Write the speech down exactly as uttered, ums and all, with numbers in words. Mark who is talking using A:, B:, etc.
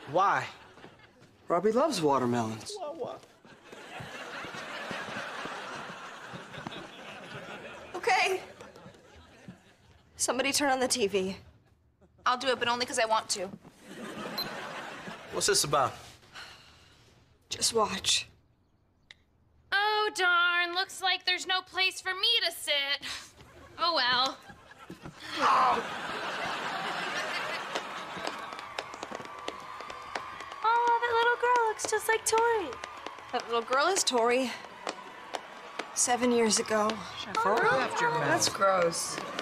A: Why?
B: Robbie loves watermelons.
A: What, what?
C: Okay. Somebody turn on the T V.
D: I'll do it, but only because I want to.
A: What's this about?
C: Just watch.
E: Oh, darn. Looks like there's no place for me to sit. Oh, well.
A: Oh.
F: Oh, that little girl looks just like Tori.
C: That little girl is Tori. Seven years ago.
G: Oh, after
C: That's gross.